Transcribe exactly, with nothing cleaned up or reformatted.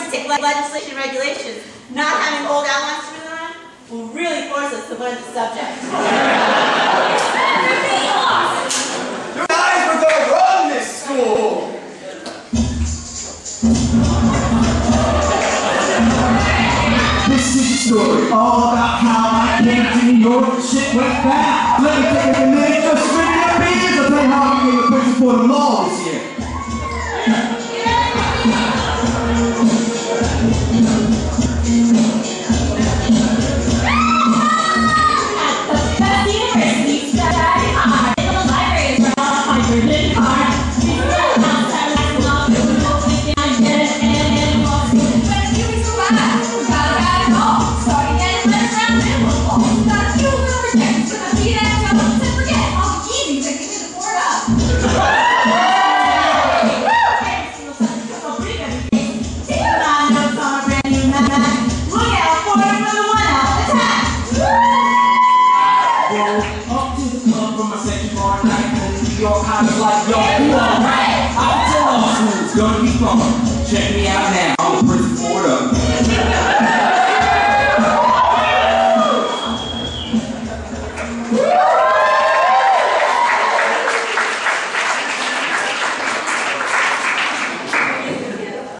legislation regulations, not having old outlines to rely on will really force us to learn the subject. You guys were going to run this school! This is a story all about how I came to New York and shit went bad. Let me take a minute, just spin your beers. I'll tell you how I became a person for the law this year. Like, yo, you alright? I'm still law school, it's gonna be fun. Check me out now, I'm a person Fordham.